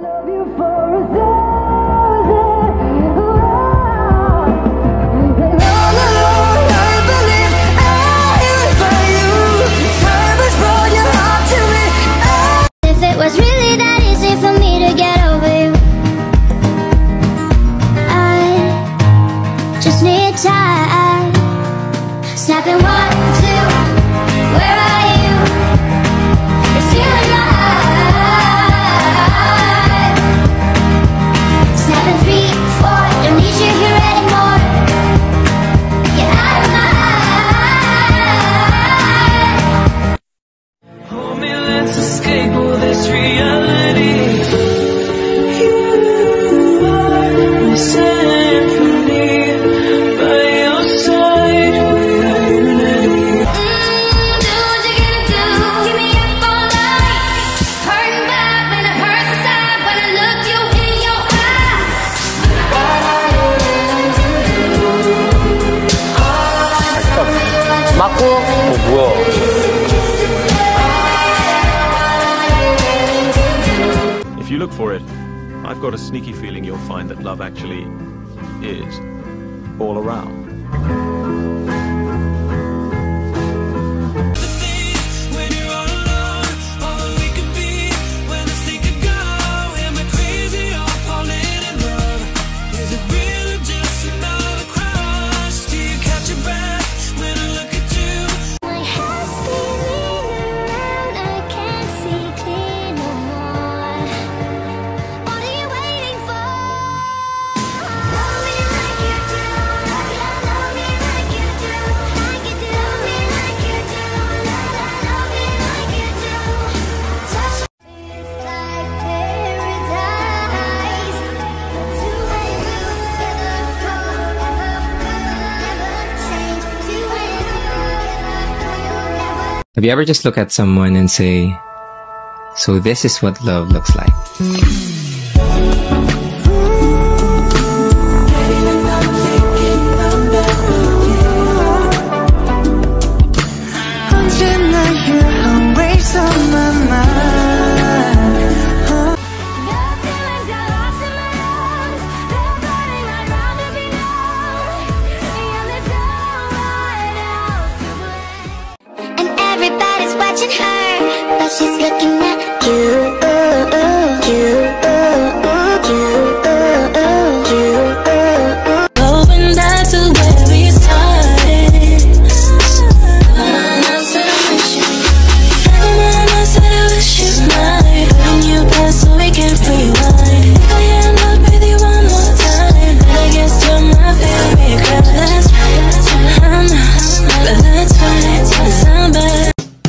Snapping 1, 2, where are you? It's you and I. Snapping 3, 4, don't need you here anymore. Get out of my eye. Hold me, let's escape all this reality. You are my symphony, by your side without unity. Do what you gonna do, keep me up all night. Hurting back when it hurts inside, when I look you in your eye. What are you willing to do? 맞고 뭐야? If you look for it, I've got a sneaky feeling you'll find that love actually is all around. When you're all alone, all that we could be, when I think of go, am I crazy or falling in love? Is it real or just another crush? Do you catch your breath when I look at you? My head's spinning around, I can't see clear no more. What are you waiting for? Love me like you do, love me like you do, like you do. Love me like you do, love me like you do. Touch me, it's like paradise. The two ways together forever, never change. Two ways together, never. Have you ever just look at someone and say, so this is what love looks like? 언제나 you're always on my mind. The feelings are lost in my lungs. They're burning like round to be known. And there's no one else to blame. And everybody's watching her, but she's looking at you. Going back to where we started. I said I wish you, I said I wish you might. Putting you back so we can rewind. If I end up with you one more time, then I guess you're my favorite girl. That's right, I'm not, but that's fine. 'Cause I'm better.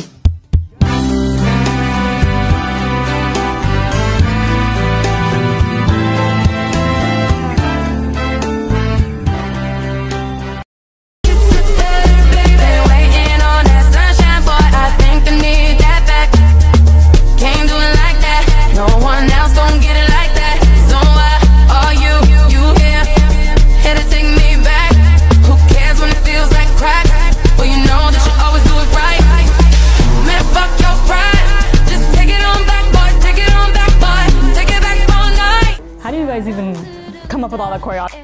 Waiting on that sunshine, boy, I think I need that back. Can't do it like that. No one else gon' get it like that. So why are you here? Here to take me back. Who cares when it feels like crack? Well, you know that you always do it right. Man, fuck your pride. Just take it on back, boy. Take it on back, boy. Take it back all night. How do you guys even come up with all that choreography?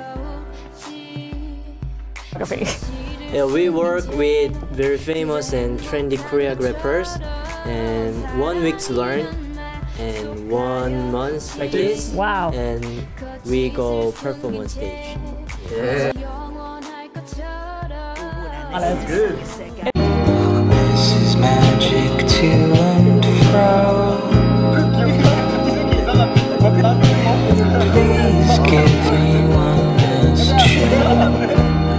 Yeah, we work with very famous and trendy choreographers, and 1 week to learn, and 1 month practice. Wow. And we go perform on stage. Yeah. That's good. This is magic to and fro. Please give me one last try.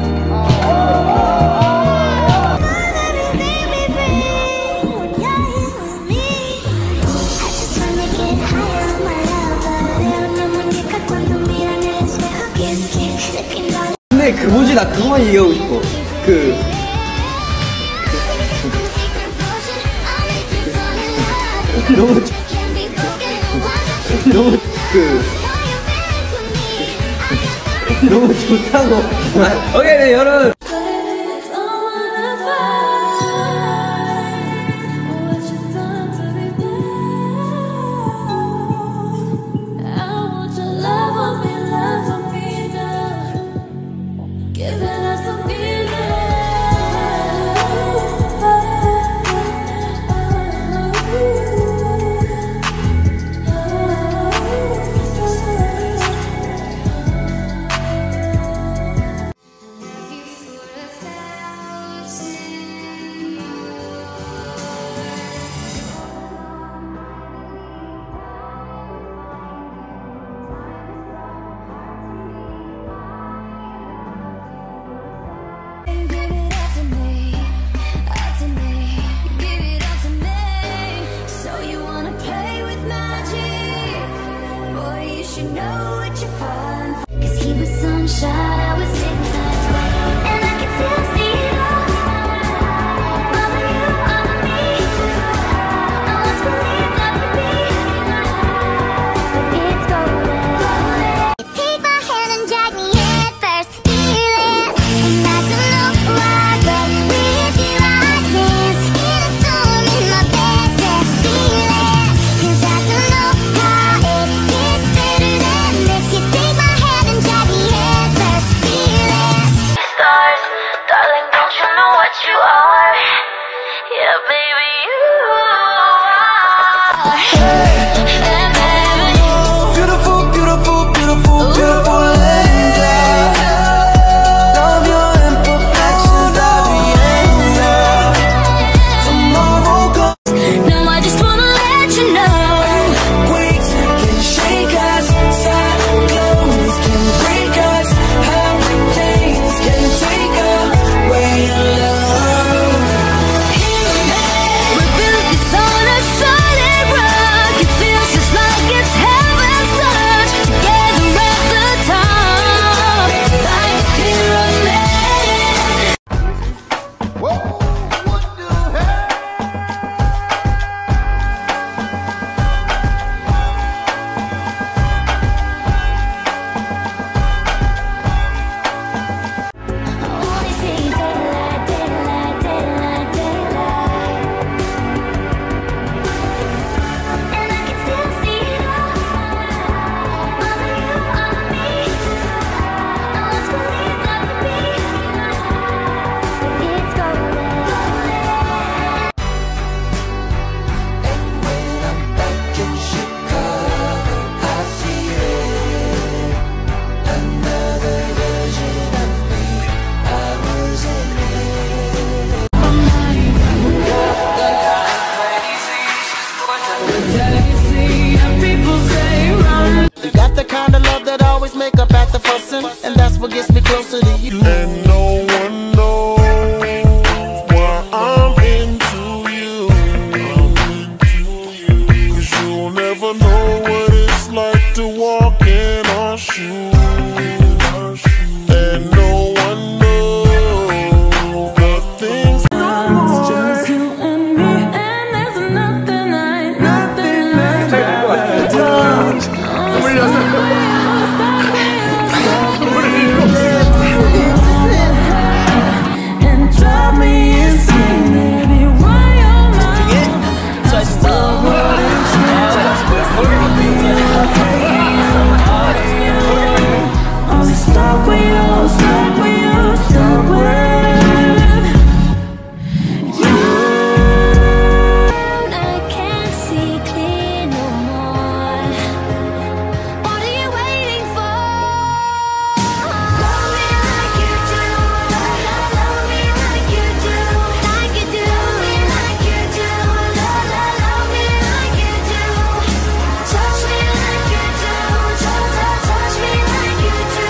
근데 그 뭐지, 나 그거만 얘기하고 싶어. 너무 너무 좋다고. 오케이, 네, 여러분. Cause he was sunshine, I was midnight. And I can still see it all. All of you, all of me. I once believed love could be. But it's golden. You take my hand and drag me head first, fearless. And I don't know why, but with you I dance. In a storm in my best dress, fearless. Cause I don't know how it gets better than this. You take my hand and drag me head first, fearless. Stars, darling, don't you know what you are? Yeah, baby, you are. Beautiful, beautiful, beautiful, beautiful angel. Love your imperfections, I'll be angel. Tomorrow comes. Now I just wanna let you know. Quakes can shake us, cyclones can break us, hurricanes can take away your love. We built this on a solid rock. It feels just like it's heaven's touch. Together at the top, like a pyramid. Whoa, what the heck? I only see daylight, daylight, daylight, daylight. And I can still see it all. All of you, all of me. I once believed love could be. But it's golden. And when I'm back in Chicago, I see it. Another version of me. I was in You got the kind of love that always make up at the fussing, and that's what gets me closer to you. And no one knows why I'm into you. 'Cause you'll never know what it's like to walk in our shoes. And no one knows the things Just you and me, and there's nothing I'd rather do. And drive me insane, baby, why you're mine. I'll be stuck with you, stuck with you, stuck with you. I can't see clear no more. What are you waiting for? Love me like you do. Love me like you do. Like you do. Love me like you do. Love me like you do. Touch me like you do. Touch me like you do.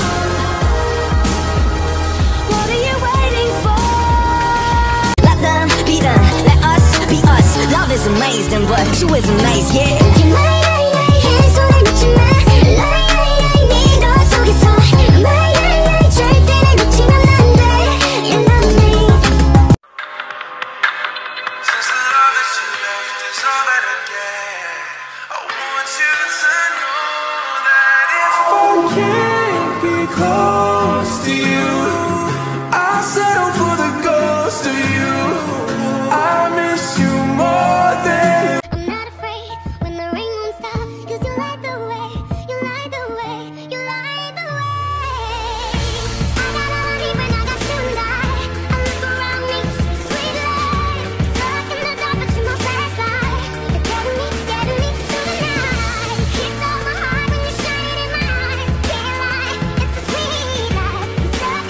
What are you waiting for? Let them be them, let us be us. Love is amazing, but you is amazing, yeah. 손을 놓지 마. 네 너 속에서 절대 날 놓치면 안 돼. You know me. Since the love that you left is all that I get, I want you to know that if I can't be close to you, I'll settle for the ghost of you. I miss you more than. I'm not afraid when the rain won't stop. 'Cause you light the way. You light the way. You light the way. I got all deep and I got tonight. I look around me, sweet life. Stuck in the dark, but you're my flashlight. You're getting me through the night. Hits all my heart when you shine in my eyes. Can't lie, it's a sweet life.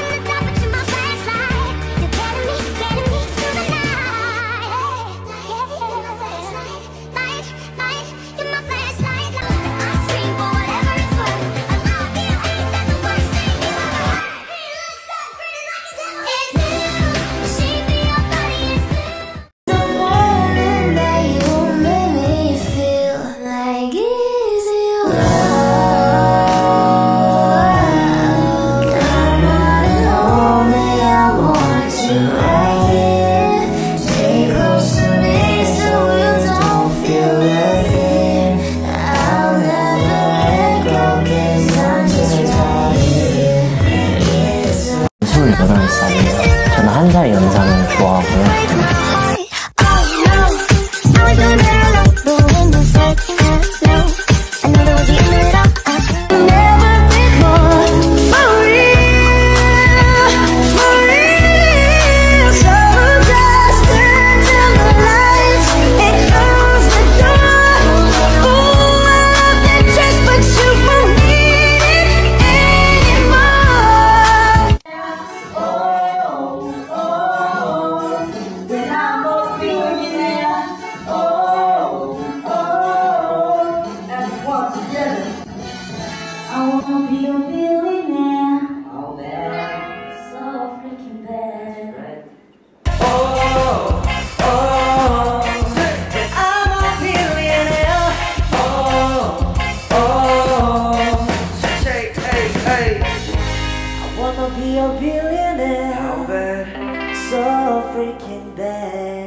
wanna be a billionaire. Oh man, so freaking bad. Right. Oh, I'm a billionaire. Say, hey. I wanna be a billionaire. How bad? So freaking bad.